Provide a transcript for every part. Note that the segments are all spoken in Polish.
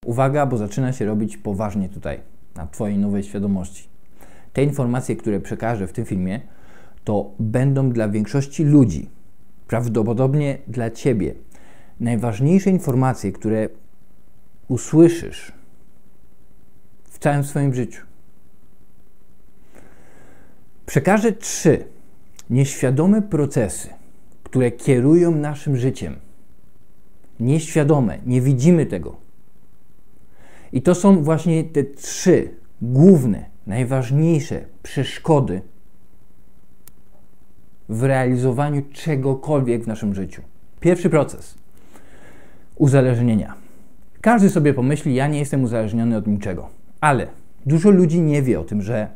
Uwaga, bo zaczyna się robić poważnie tutaj, na Twojej nowej świadomości. Te informacje, które przekażę w tym filmie, to będą dla większości ludzi, prawdopodobnie dla Ciebie, najważniejsze informacje, które usłyszysz w całym swoim życiu. Przekażę 3 nieświadome procesy, które kierują naszym życiem. Nieświadome, nie widzimy tego. I to są właśnie te 3 główne, najważniejsze przeszkody w realizowaniu czegokolwiek w naszym życiu. Pierwszy proces. Uzależnienia. Każdy sobie pomyśli, ja nie jestem uzależniony od niczego. Ale dużo ludzi nie wie o tym, że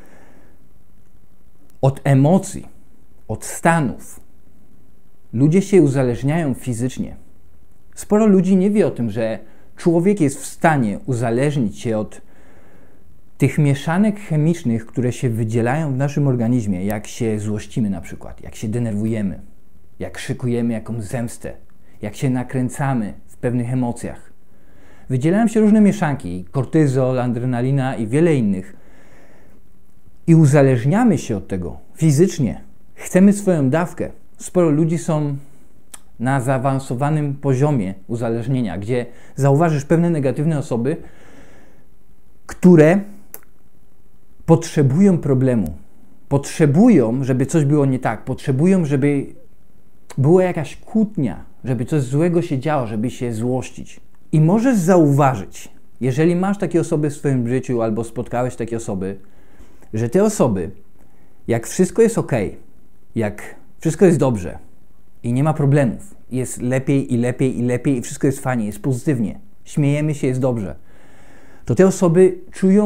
od emocji, od stanów ludzie się uzależniają fizycznie. Sporo ludzi nie wie o tym, że człowiek jest w stanie uzależnić się od tych mieszanek chemicznych, które się wydzielają w naszym organizmie, jak się złościmy na przykład, jak się denerwujemy, jak szykujemy jakąś zemstę, jak się nakręcamy w pewnych emocjach. Wydzielają się różne mieszanki, kortyzol, adrenalina i wiele innych. I uzależniamy się od tego fizycznie. Chcemy swoją dawkę. Sporo ludzi są na zaawansowanym poziomie uzależnienia, gdzie zauważysz pewne negatywne osoby, które potrzebują problemu. Potrzebują, żeby coś było nie tak. Potrzebują, żeby była jakaś kłótnia, żeby coś złego się działo, żeby się złościć. I możesz zauważyć, jeżeli masz takie osoby w swoim życiu albo spotkałeś takie osoby, że te osoby, jak wszystko jest ok, jak wszystko jest dobrze i nie ma problemów, jest lepiej i lepiej i lepiej i wszystko jest fajnie, jest pozytywnie, śmiejemy się, jest dobrze, to te osoby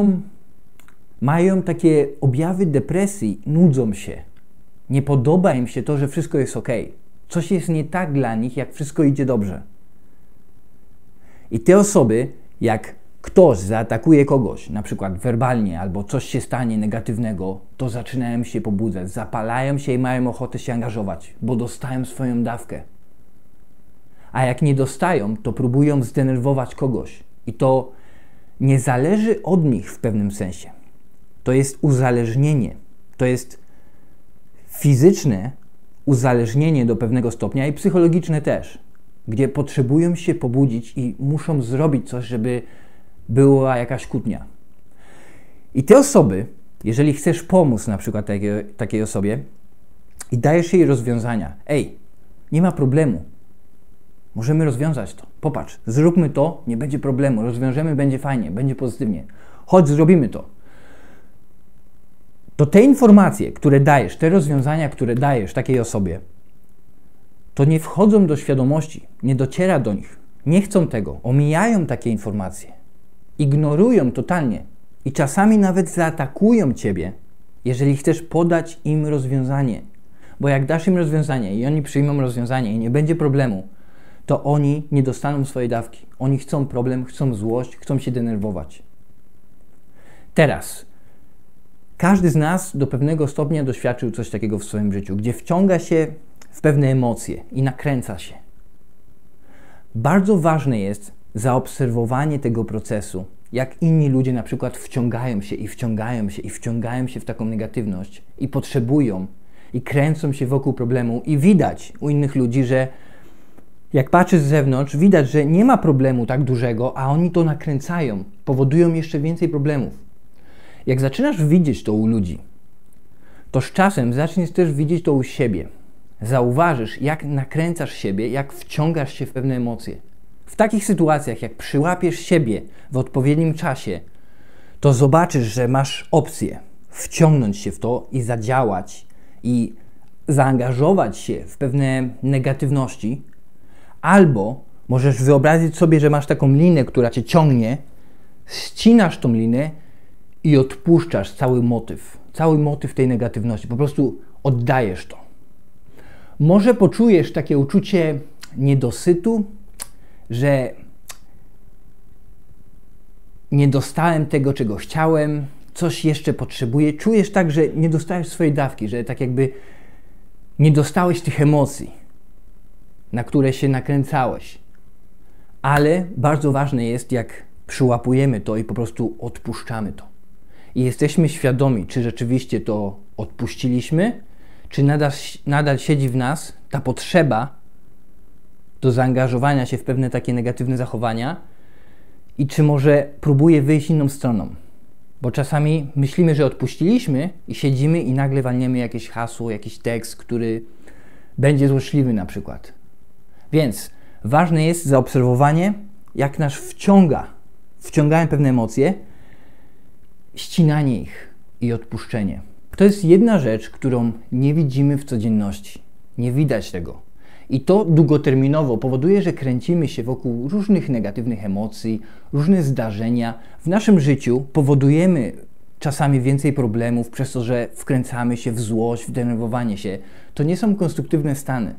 mają takie objawy depresji, nudzą się, nie podoba im się to, że wszystko jest ok. Coś jest nie tak dla nich, jak wszystko idzie dobrze. I te osoby, jak ktoś zaatakuje kogoś, na przykład werbalnie, albo coś się stanie negatywnego, to zaczynają się pobudzać, zapalają się i mają ochotę się angażować, bo dostają swoją dawkę. A jak nie dostają, to próbują zdenerwować kogoś. I to nie zależy od nich w pewnym sensie. To jest uzależnienie. To jest fizyczne uzależnienie do pewnego stopnia i psychologiczne też, gdzie potrzebują się pobudzić i muszą zrobić coś, żeby była jakaś kłótnia. I te osoby, jeżeli chcesz pomóc na przykład takiej osobie i dajesz jej rozwiązania, nie ma problemu, możemy rozwiązać to, popatrz, zróbmy to, nie będzie problemu, rozwiążemy, będzie fajnie, będzie pozytywnie, chodź, zrobimy to. To te informacje, które dajesz, te rozwiązania, które dajesz takiej osobie, to nie wchodzą do świadomości, nie dociera do nich, nie chcą tego, omijają takie informacje, ignorują totalnie i czasami nawet zaatakują Ciebie, jeżeli chcesz podać im rozwiązanie. Bo jak dasz im rozwiązanie i oni przyjmą rozwiązanie i nie będzie problemu, to oni nie dostaną swojej dawki. Oni chcą problem, chcą złość, chcą się denerwować. Teraz, każdy z nas do pewnego stopnia doświadczył coś takiego w swoim życiu, gdzie wciąga się w pewne emocje i nakręca się. Bardzo ważne jest zaobserwowanie tego procesu, jak inni ludzie na przykład wciągają się i wciągają się i wciągają się w taką negatywność i potrzebują i kręcą się wokół problemu i widać u innych ludzi, że jak patrzysz z zewnątrz, widać, że nie ma problemu tak dużego, a oni to nakręcają, powodują jeszcze więcej problemów. Jak zaczynasz widzieć to u ludzi, to z czasem zaczniesz też widzieć to u siebie. Zauważysz, jak nakręcasz siebie, jak wciągasz się w pewne emocje. W takich sytuacjach, jak przyłapiesz siebie w odpowiednim czasie, to zobaczysz, że masz opcję wciągnąć się w to i zadziałać i zaangażować się w pewne negatywności, albo możesz wyobrazić sobie, że masz taką linę, która Cię ciągnie, ścinasz tą linę i odpuszczasz cały motyw tej negatywności. Po prostu oddajesz to. Może poczujesz takie uczucie niedosytu, że nie dostałem tego, czego chciałem, coś jeszcze potrzebuję. Czujesz tak, że nie dostałeś swojej dawki, że tak jakby nie dostałeś tych emocji, na które się nakręcałeś. Ale bardzo ważne jest, jak przyłapujemy to i po prostu odpuszczamy to. I jesteśmy świadomi, czy rzeczywiście to odpuściliśmy, czy nadal siedzi w nas ta potrzeba do zaangażowania się w pewne takie negatywne zachowania i czy może próbuje wyjść inną stroną. Bo czasami myślimy, że odpuściliśmy i siedzimy i nagle walniemy jakieś hasło, jakiś tekst, który będzie złośliwy na przykład. Więc ważne jest zaobserwowanie, jak nas wciągają pewne emocje, ścinanie ich i odpuszczenie. To jest jedna rzecz, którą nie widzimy w codzienności. Nie widać tego. I to długoterminowo powoduje, że kręcimy się wokół różnych negatywnych emocji, różne zdarzenia. W naszym życiu powodujemy czasami więcej problemów przez to, że wkręcamy się w złość, w denerwowanie się. To nie są konstruktywne stany.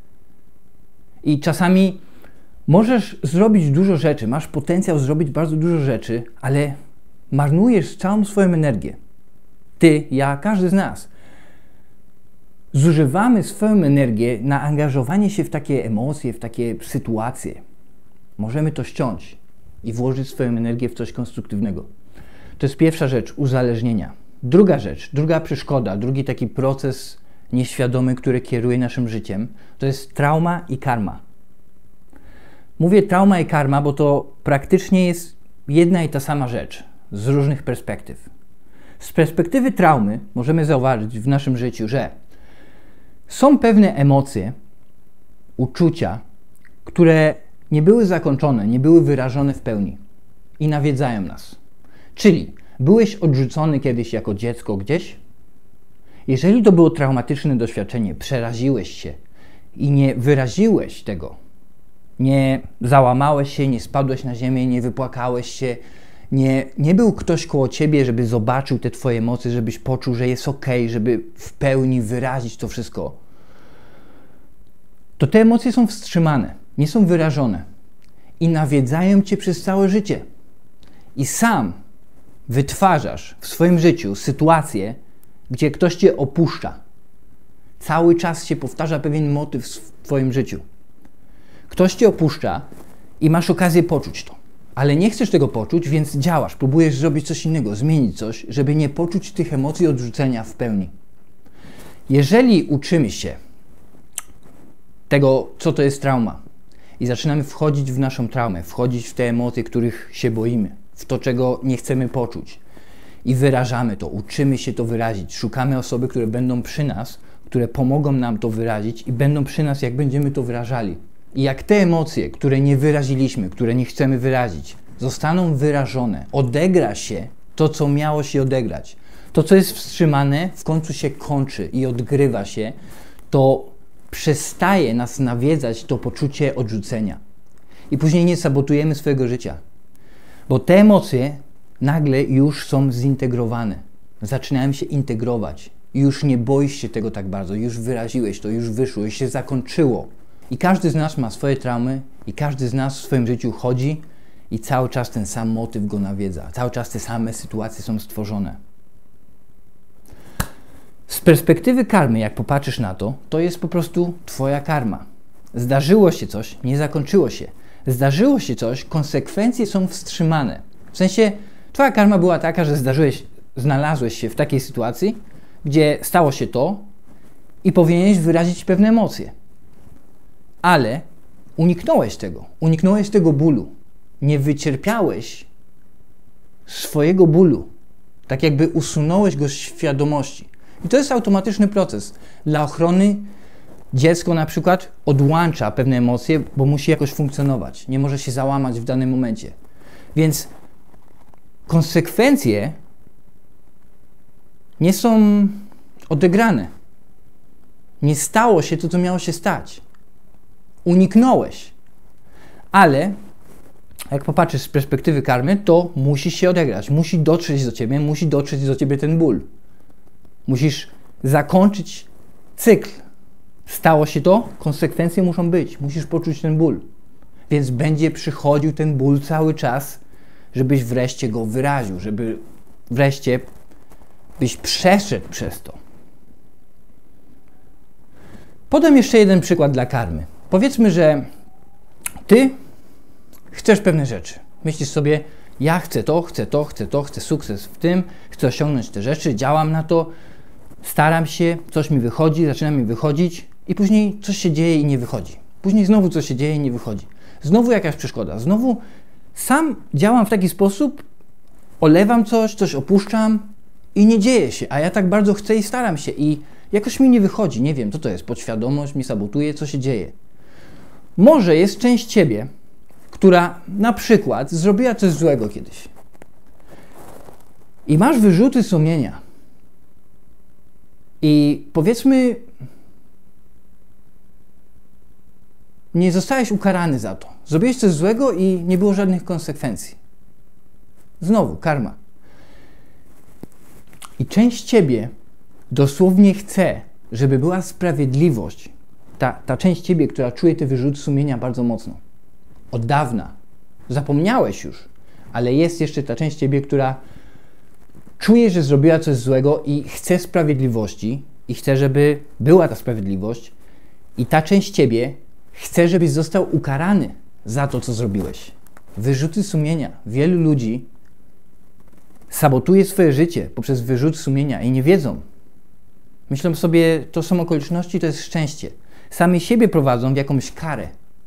I czasami możesz zrobić dużo rzeczy, masz potencjał zrobić bardzo dużo rzeczy, ale marnujesz całą swoją energię. Ty, ja, każdy z nas. Zużywamy swoją energię na angażowanie się w takie emocje, w takie sytuacje. Możemy to ściąć i włożyć swoją energię w coś konstruktywnego. To jest pierwsza rzecz, uzależnienia. Druga rzecz, druga przeszkoda, drugi taki proces nieświadomy, który kieruje naszym życiem, to jest trauma i karma. Mówię trauma i karma, bo to praktycznie jest jedna i ta sama rzecz, z różnych perspektyw. Z perspektywy traumy możemy zauważyć w naszym życiu, że są pewne emocje, uczucia, które nie były zakończone, nie były wyrażone w pełni i nawiedzają nas. Czyli byłeś odrzucony kiedyś jako dziecko gdzieś? Jeżeli to było traumatyczne doświadczenie, przeraziłeś się i nie wyraziłeś tego, nie załamałeś się, nie spadłeś na ziemię, nie wypłakałeś się, nie był ktoś koło ciebie, żeby zobaczył te twoje emocje, żebyś poczuł, że jest okej, żeby w pełni wyrazić to wszystko, to te emocje są wstrzymane, nie są wyrażone i nawiedzają cię przez całe życie. I sam wytwarzasz w swoim życiu sytuację, gdzie ktoś cię opuszcza. Cały czas się powtarza pewien motyw w twoim życiu. Ktoś cię opuszcza i masz okazję poczuć to. Ale nie chcesz tego poczuć, więc działasz, próbujesz zrobić coś innego, zmienić coś, żeby nie poczuć tych emocji odrzucenia w pełni. Jeżeli uczymy się tego, co to jest trauma i zaczynamy wchodzić w naszą traumę, wchodzić w te emocje, których się boimy, w to, czego nie chcemy poczuć i wyrażamy to, uczymy się to wyrazić, szukamy osoby, które będą przy nas, które pomogą nam to wyrazić i będą przy nas, jak będziemy to wyrażali. I jak te emocje, które nie wyraziliśmy, które nie chcemy wyrazić, zostaną wyrażone, odegra się to, co miało się odegrać. To, co jest wstrzymane, w końcu się kończy i odgrywa się, to przestaje nas nawiedzać to poczucie odrzucenia. I później nie sabotujemy swojego życia. Bo te emocje nagle już są zintegrowane. Zaczynają się integrować. I już nie boisz się tego tak bardzo. Już wyraziłeś to, już wyszło, już się zakończyło. I każdy z nas ma swoje traumy i każdy z nas w swoim życiu chodzi i cały czas ten sam motyw go nawiedza. Cały czas te same sytuacje są stworzone. Z perspektywy karmy, jak popatrzysz na to, to jest po prostu twoja karma. Zdarzyło się coś, nie zakończyło się. Zdarzyło się coś, konsekwencje są wstrzymane. W sensie, twoja karma była taka, że znalazłeś się w takiej sytuacji, gdzie stało się to i powinieneś wyrazić pewne emocje. Ale uniknąłeś tego bólu. Nie wycierpiałeś swojego bólu. Tak jakby usunąłeś go z świadomości. I to jest automatyczny proces. Dla ochrony dziecko na przykład odłącza pewne emocje, bo musi jakoś funkcjonować. Nie może się załamać w danym momencie. Więc konsekwencje nie są odegrane. Nie stało się to, co miało się stać. Uniknąłeś. Ale jak popatrzysz z perspektywy karmy, to musi się odegrać. Musi dotrzeć do ciebie ten ból. Musisz zakończyć cykl. Stało się to, konsekwencje muszą być. Musisz poczuć ten ból. Więc będzie przychodził ten ból cały czas, żebyś wreszcie go wyraził, żeby wreszcie byś przeszedł przez to. Podam jeszcze jeden przykład dla karmy. Powiedzmy, że ty chcesz pewne rzeczy. Myślisz sobie, ja chcę to, chcę to, chcę to, chcę sukces w tym, chcę osiągnąć te rzeczy, działam na to, staram się, coś mi wychodzi, zaczyna mi wychodzić i później coś się dzieje i nie wychodzi. Później znowu coś się dzieje i nie wychodzi. Znowu jakaś przeszkoda, znowu sam działam w taki sposób, olewam coś opuszczam i nie dzieje się, a ja tak bardzo chcę i staram się i jakoś mi nie wychodzi, nie wiem co to jest, podświadomość mi sabotuje, co się dzieje. Może jest część ciebie, która na przykład zrobiła coś złego kiedyś i masz wyrzuty sumienia i powiedzmy nie zostałeś ukarany za to. Zrobiłeś coś złego i nie było żadnych konsekwencji. Znowu, karma. I część ciebie dosłownie chce, żeby była sprawiedliwość. Ta część ciebie, która czuje te wyrzuty sumienia bardzo mocno. Od dawna. Zapomniałeś już. Ale jest jeszcze ta część ciebie, która czuje, że zrobiła coś złego i chce sprawiedliwości. I chce, żeby była ta sprawiedliwość. I ta część ciebie chce, żebyś został ukarany za to, co zrobiłeś. Wyrzuty sumienia. Wielu ludzi sabotuje swoje życie poprzez wyrzut sumienia i nie wiedzą. Myślą sobie, to są okoliczności, to jest szczęście. Sami siebie prowadzą w jakąś karę.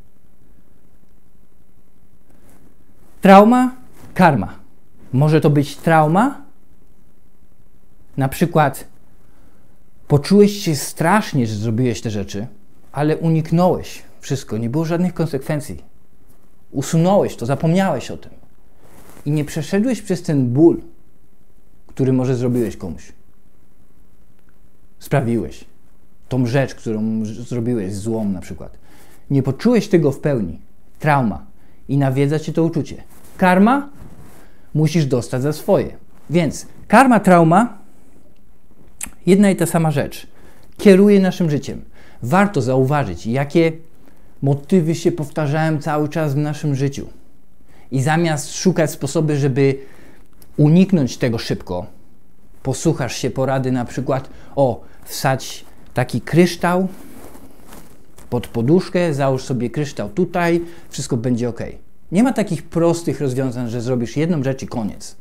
Trauma, karma. Może to być trauma? Na przykład poczułeś się strasznie, że zrobiłeś te rzeczy, ale uniknąłeś wszystko, nie było żadnych konsekwencji. Usunąłeś to, zapomniałeś o tym. I nie przeszedłeś przez ten ból, który może zrobiłeś komuś. Sprawiłeś. Tą rzecz, którą zrobiłeś, złą na przykład. Nie poczułeś tego w pełni. Trauma. I nawiedza cię to uczucie. Karma musisz dostać za swoje. Więc karma, trauma, jedna i ta sama rzecz. Kieruje naszym życiem. Warto zauważyć, jakie motywy się powtarzają cały czas w naszym życiu. I zamiast szukać sposoby, żeby uniknąć tego szybko, posłuchasz się porady na przykład, wsadź taki kryształ pod poduszkę, załóż sobie kryształ tutaj, wszystko będzie ok. Nie ma takich prostych rozwiązań, że zrobisz jedną rzecz i koniec.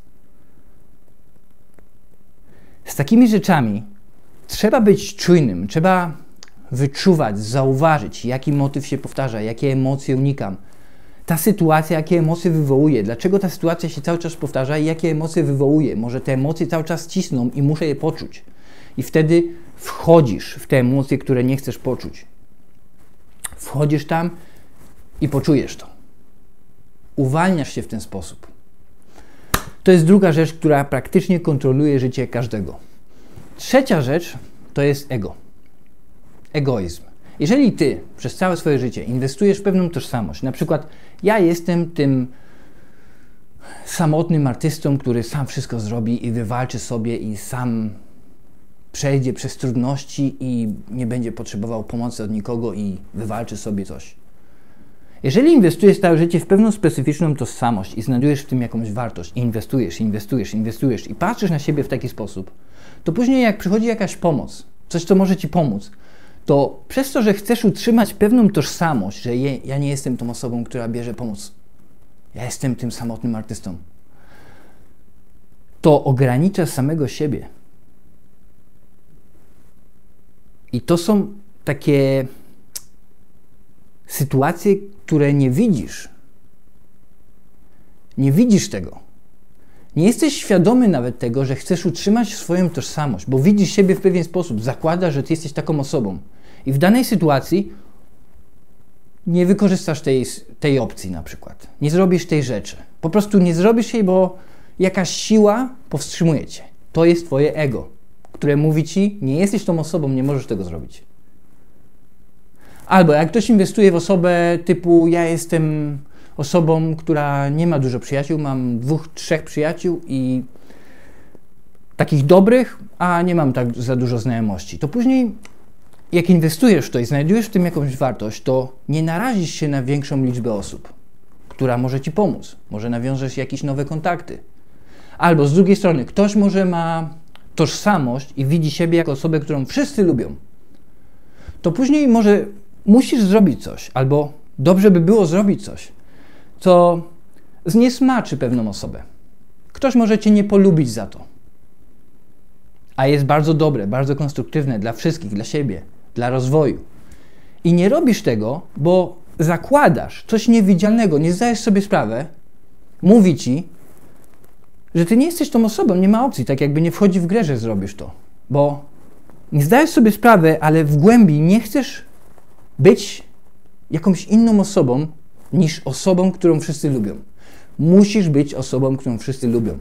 Z takimi rzeczami trzeba być czujnym, trzeba wyczuwać, zauważyć, jaki motyw się powtarza, jakie emocje unikam. Ta sytuacja, jakie emocje wywołuje, dlaczego ta sytuacja się cały czas powtarza i jakie emocje wywołuje. Może te emocje cały czas cisną i muszę je poczuć. I wtedy wchodzisz w te emocje, które nie chcesz poczuć. Wchodzisz tam i poczujesz to. Uwalniasz się w ten sposób. To jest druga rzecz, która praktycznie kontroluje życie każdego. Trzecia rzecz to jest ego. Egoizm. Jeżeli ty przez całe swoje życie inwestujesz w pewną tożsamość, na przykład ja jestem tym samotnym artystą, który sam wszystko zrobi i wywalczy sobie i sam przejdzie przez trudności i nie będzie potrzebował pomocy od nikogo i wywalczy sobie coś. Jeżeli inwestujesz całe życie w pewną specyficzną tożsamość i znajdujesz w tym jakąś wartość, inwestujesz i patrzysz na siebie w taki sposób, to później jak przychodzi jakaś pomoc, coś co może ci pomóc, to przez to, że chcesz utrzymać pewną tożsamość, że ja nie jestem tą osobą, która bierze pomoc, ja jestem tym samotnym artystą, to ograniczasz samego siebie. I to są takie sytuacje, które nie widzisz. Nie widzisz tego. Nie jesteś świadomy nawet tego, że chcesz utrzymać swoją tożsamość, bo widzisz siebie w pewien sposób, zakładasz, że ty jesteś taką osobą. I w danej sytuacji nie wykorzystasz tej opcji na przykład. Nie zrobisz tej rzeczy. Po prostu nie zrobisz jej, bo jakaś siła powstrzymuje cię. To jest twoje ego, które mówi ci, nie jesteś tą osobą, nie możesz tego zrobić. Albo jak ktoś inwestuje w osobę typu ja jestem osobą, która nie ma dużo przyjaciół, mam 2-3 przyjaciół i takich dobrych, a nie mam tak za dużo znajomości. To później jak inwestujesz w to i znajdujesz w tym jakąś wartość, to nie narazisz się na większą liczbę osób, która może ci pomóc. Może nawiążesz jakieś nowe kontakty. Albo z drugiej strony ktoś może ma tożsamość i widzi siebie jako osobę, którą wszyscy lubią. To później może musisz zrobić coś, albo dobrze by było zrobić coś, co zniesmaczy pewną osobę. Ktoś może cię nie polubić za to. A jest bardzo dobre, bardzo konstruktywne dla wszystkich, dla siebie, dla rozwoju. I nie robisz tego, bo zakładasz coś niewidzialnego, nie zdajesz sobie sprawy, mówi ci, że ty nie jesteś tą osobą, nie ma opcji, tak jakby nie wchodzi w grę, że zrobisz to. Bo nie zdajesz sobie sprawy, ale w głębi nie chcesz być jakąś inną osobą niż osobą, którą wszyscy lubią. Musisz być osobą, którą wszyscy lubią.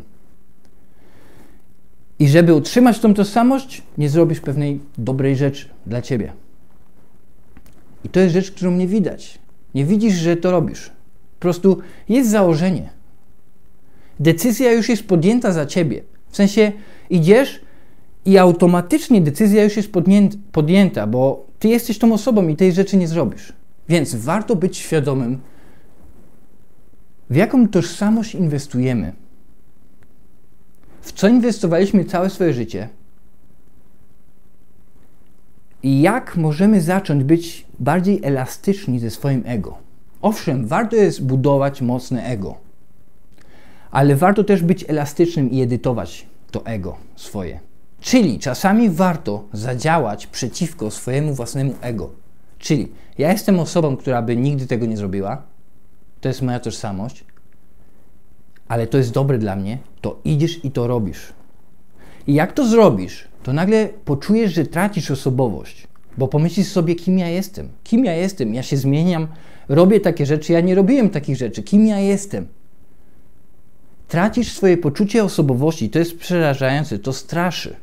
I żeby utrzymać tą tożsamość, nie zrobisz pewnej dobrej rzeczy dla ciebie. I to jest rzecz, którą nie widać. Nie widzisz, że to robisz. Po prostu jest założenie. Decyzja już jest podjęta za ciebie. W sensie idziesz i automatycznie decyzja już jest podjęta, bo ty jesteś tą osobą i tej rzeczy nie zrobisz. Więc warto być świadomym, w jaką tożsamość inwestujemy. W co inwestowaliśmy całe swoje życie i jak możemy zacząć być bardziej elastyczni ze swoim ego. Owszem, warto jest budować mocne ego, ale warto też być elastycznym i edytować to ego swoje. Czyli czasami warto zadziałać przeciwko swojemu własnemu ego. Czyli ja jestem osobą, która by nigdy tego nie zrobiła, to jest moja tożsamość, ale to jest dobre dla mnie, to idziesz i to robisz. I jak to zrobisz, to nagle poczujesz, że tracisz osobowość, bo pomyślisz sobie, kim ja jestem. Kim ja jestem? Ja się zmieniam, robię takie rzeczy, ja nie robiłem takich rzeczy. Kim ja jestem? Tracisz swoje poczucie osobowości, to jest przerażające, to straszy.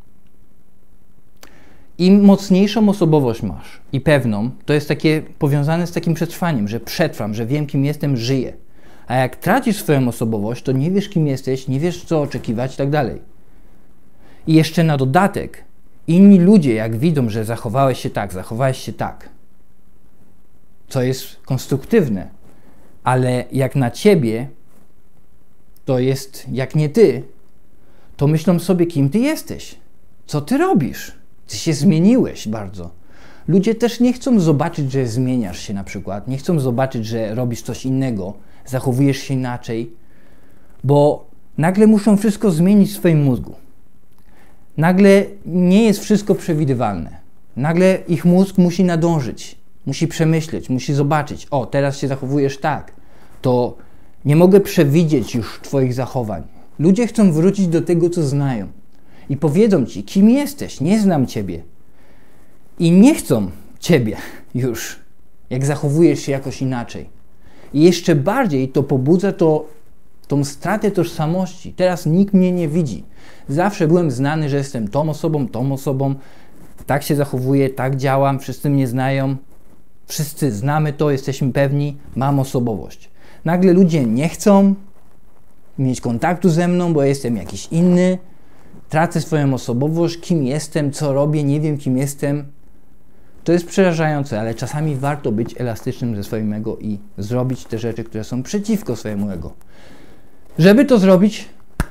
Im mocniejszą osobowość masz i pewną, to jest takie powiązane z takim przetrwaniem, że przetrwam, że wiem, kim jestem, żyję. A jak tracisz swoją osobowość, to nie wiesz, kim jesteś, nie wiesz, co oczekiwać i tak dalej. I jeszcze na dodatek, inni ludzie, jak widzą, że zachowałeś się tak, co jest konstruktywne, ale jak na ciebie, to jest jak nie ty, to myślą sobie, kim ty jesteś, co ty robisz. Ty się zmieniłeś bardzo. Ludzie też nie chcą zobaczyć, że zmieniasz się na przykład, nie chcą zobaczyć, że robisz coś innego, zachowujesz się inaczej, bo nagle muszą wszystko zmienić w swoim mózgu. Nagle nie jest wszystko przewidywalne. Nagle ich mózg musi nadążyć, musi przemyśleć, musi zobaczyć, o, teraz się zachowujesz tak, to nie mogę przewidzieć już twoich zachowań. Ludzie chcą wrócić do tego, co znają i powiedzą ci, kim jesteś, nie znam ciebie. I nie chcą ciebie już, jak zachowujesz się jakoś inaczej. I jeszcze bardziej to pobudza tą stratę tożsamości. Teraz nikt mnie nie widzi. Zawsze byłem znany, że jestem tą osobą, tak się zachowuję, tak działam, wszyscy mnie znają, wszyscy znamy to, jesteśmy pewni, mam osobowość. Nagle ludzie nie chcą mieć kontaktu ze mną, bo jestem jakiś inny, tracę swoją osobowość, kim jestem, co robię, nie wiem, kim jestem. To jest przerażające, ale czasami warto być elastycznym ze swoim ego i zrobić te rzeczy, które są przeciwko swojemu ego. Żeby to zrobić,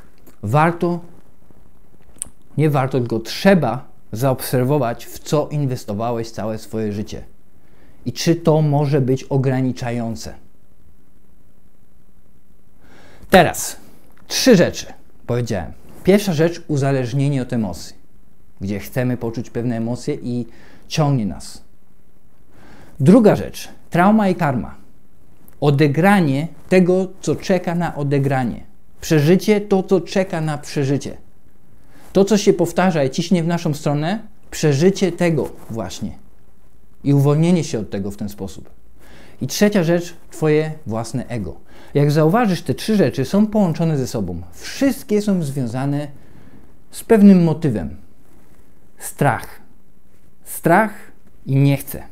tylko trzeba zaobserwować, w co inwestowałeś całe swoje życie. I czy to może być ograniczające. Teraz 3 rzeczy powiedziałem. Pierwsza rzecz, uzależnienie od emocji, gdzie chcemy poczuć pewne emocje i ciągnie nas. Druga rzecz, trauma i karma. Odegranie tego, co czeka na odegranie. Przeżycie to, co czeka na przeżycie. To, co się powtarza i ciśnie w naszą stronę, przeżycie tego właśnie. I uwolnienie się od tego w ten sposób. I trzecia rzecz, twoje własne ego. Jak zauważysz, te 3 rzeczy są połączone ze sobą. Wszystkie są związane z pewnym motywem. Strach. Strach i nie chcę.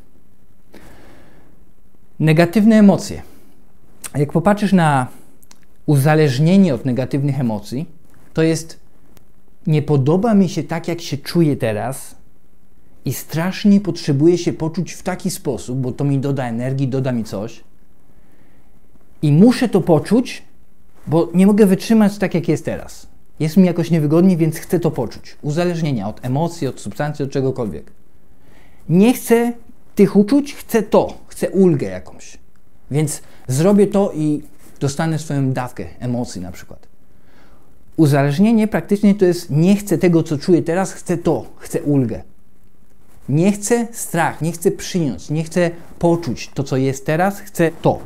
Negatywne emocje. Jak popatrzysz na uzależnienie od negatywnych emocji, to jest nie podoba mi się tak, jak się czuję teraz i strasznie potrzebuję się poczuć w taki sposób, bo to mi doda energii, doda mi coś i muszę to poczuć, bo nie mogę wytrzymać tak, jak jest teraz. Jest mi jakoś niewygodnie, więc chcę to poczuć. Uzależnienia od emocji, od substancji, od czegokolwiek. Nie chcę tych uczuć, chcę to. Chcę ulgę jakąś. Więc zrobię to i dostanę swoją dawkę emocji na przykład. Uzależnienie praktycznie to jest nie chcę tego, co czuję teraz, chcę ulgę. Nie chcę strach, nie chcę przyjąć, nie chcę poczuć to, co jest teraz, chcę to.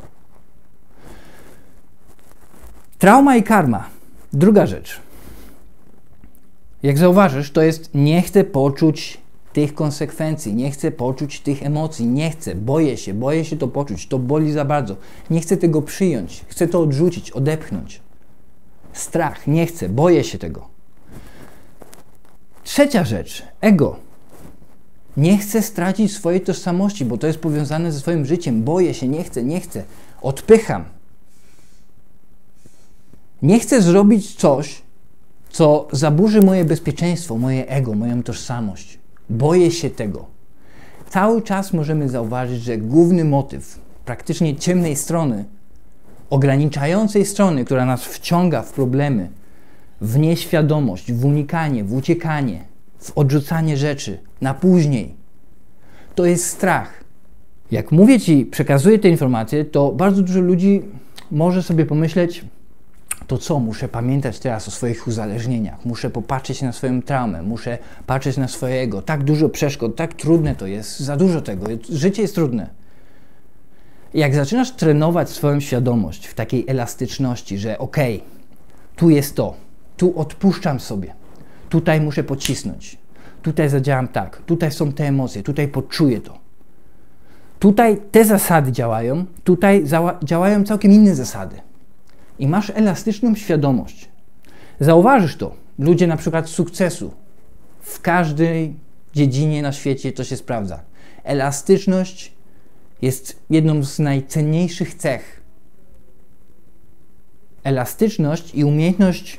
Trauma i karma. Druga rzecz. Jak zauważysz, to jest nie chcę poczuć tych konsekwencji, nie chcę poczuć tych emocji, nie chcę, boję się to poczuć, to boli za bardzo, nie chcę tego przyjąć, chcę to odrzucić, odepchnąć. Strach, nie chcę, boję się tego. Trzecia rzecz, ego. Nie chcę stracić swojej tożsamości, bo to jest powiązane ze swoim życiem, boję się, nie chcę, odpycham. Nie chcę zrobić coś, co zaburzy moje bezpieczeństwo, moje ego, moją tożsamość. Boję się tego. Cały czas możemy zauważyć, że główny motyw praktycznie ciemnej strony, ograniczającej strony, która nas wciąga w problemy, w nieświadomość, w unikanie, w uciekanie, w odrzucanie rzeczy na później, to jest strach. Jak mówię Ci, przekazuję te informacje, to bardzo dużo ludzi może sobie pomyśleć, to co, muszę pamiętać teraz o swoich uzależnieniach, muszę popatrzeć na swoją traumę, muszę patrzeć na swojego, tak dużo przeszkód, tak trudne to jest, za dużo tego, życie jest trudne. Jak zaczynasz trenować swoją świadomość w takiej elastyczności, że okej, tu jest to, tu odpuszczam sobie, tutaj muszę pocisnąć, tutaj zadziałam tak, tutaj są te emocje, tutaj poczuję to. Tutaj te zasady działają, tutaj działają całkiem inne zasady. I masz elastyczną świadomość. Zauważysz to. Ludzie na przykład sukcesu. W każdej dziedzinie na świecie to się sprawdza. Elastyczność jest jedną z najcenniejszych cech. Elastyczność i umiejętność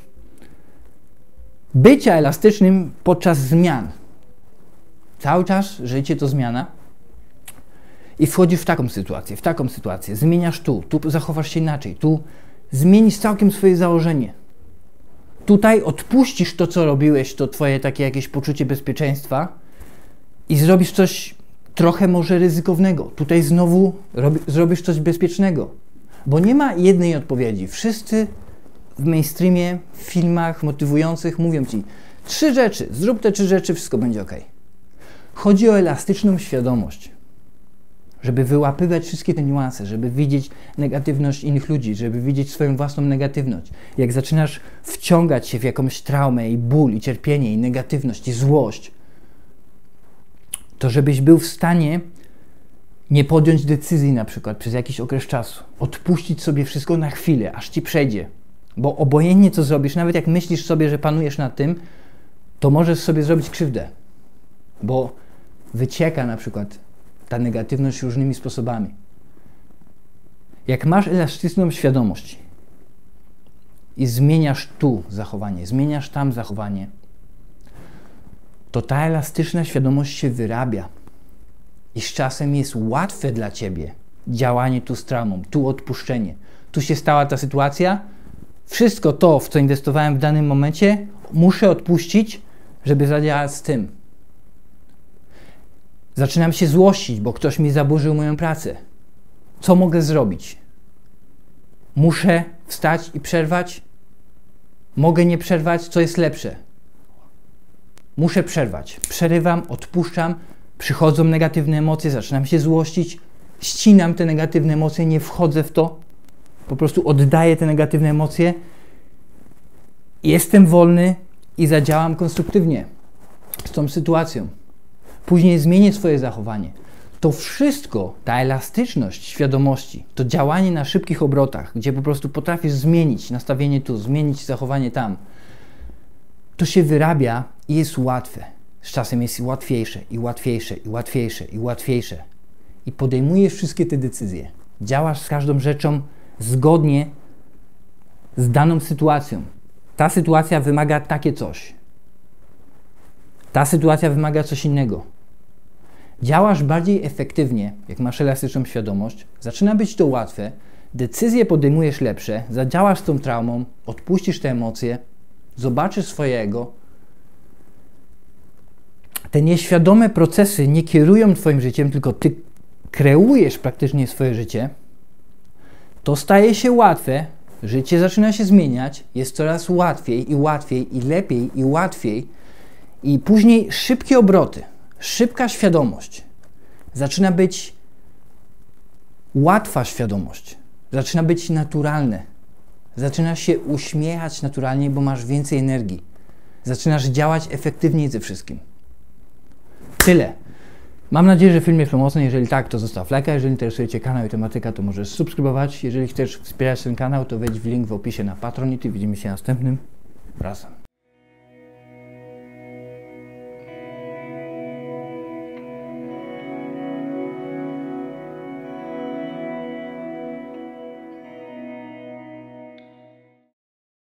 bycia elastycznym podczas zmian. Cały czas życie to zmiana. I wchodzisz w taką sytuację. Zmieniasz tu zachowasz się inaczej, tu zmienisz całkiem swoje założenie. Tutaj odpuścisz to, co robiłeś, to twoje takie jakieś poczucie bezpieczeństwa i zrobisz coś trochę może ryzykownego. Tutaj znowu zrobisz coś bezpiecznego. Bo nie ma jednej odpowiedzi. Wszyscy w mainstreamie, w filmach motywujących mówią Ci 3 rzeczy, zrób te 3 rzeczy, wszystko będzie ok. Chodzi o elastyczną świadomość. Żeby wyłapywać wszystkie te niuanse, żeby widzieć negatywność innych ludzi, żeby widzieć swoją własną negatywność. Jak zaczynasz wciągać się w jakąś traumę i ból, i cierpienie, i negatywność, i złość, to żebyś był w stanie nie podjąć decyzji na przykład przez jakiś okres czasu. Odpuścić sobie wszystko na chwilę, aż Ci przejdzie. Bo obojętnie co zrobisz, nawet jak myślisz sobie, że panujesz nad tym, to możesz sobie zrobić krzywdę. Bo wycieka na przykład ta negatywność różnymi sposobami. Jak masz elastyczną świadomość i zmieniasz tu zachowanie, zmieniasz tam zachowanie, to ta elastyczna świadomość się wyrabia. I z czasem jest łatwe dla Ciebie działanie tu z traumą, tu odpuszczenie. Tu się stała ta sytuacja, wszystko to, w co inwestowałem w danym momencie, muszę odpuścić, żeby zadziałać z tym. Zaczynam się złościć, bo ktoś mi zaburzył moją pracę. Co mogę zrobić? Muszę wstać i przerwać? Mogę nie przerwać? Co jest lepsze? Muszę przerwać. Przerywam, odpuszczam, przychodzą negatywne emocje, zaczynam się złościć, ścinam te negatywne emocje, nie wchodzę w to, po prostu oddaję te negatywne emocje, jestem wolny i zadziałam konstruktywnie z tą sytuacją. Później zmienię swoje zachowanie. To wszystko, ta elastyczność świadomości, to działanie na szybkich obrotach, gdzie po prostu potrafisz zmienić nastawienie tu, zmienić zachowanie tam, to się wyrabia i jest łatwe. Z czasem jest łatwiejsze i łatwiejsze i łatwiejsze i łatwiejsze. I podejmujesz wszystkie te decyzje. Działasz z każdą rzeczą zgodnie z daną sytuacją. Ta sytuacja wymaga takie coś. Ta sytuacja wymaga coś innego. Działasz bardziej efektywnie, jak masz elastyczną świadomość, zaczyna być to łatwe, decyzje podejmujesz lepsze, zadziałasz z tą traumą, odpuścisz te emocje, zobaczysz swojego. Te nieświadome procesy nie kierują Twoim życiem, tylko Ty kreujesz praktycznie swoje życie to staje się łatwe, życie zaczyna się zmieniać, jest coraz łatwiej i łatwiej i lepiej i łatwiej i później szybkie obroty, szybka świadomość. Zaczyna być łatwa świadomość, zaczyna być naturalne. Zaczynasz się uśmiechać naturalnie, bo masz więcej energii. Zaczynasz działać efektywniej ze wszystkim. Tyle. Mam nadzieję, że film jest pomocny. Jeżeli tak, to zostaw lajka. Jeżeli interesuje Cię kanał i tematyka, to możesz subskrybować. Jeżeli chcesz wspierać ten kanał, to wejdź w link w opisie na Patronite i widzimy się następnym razem.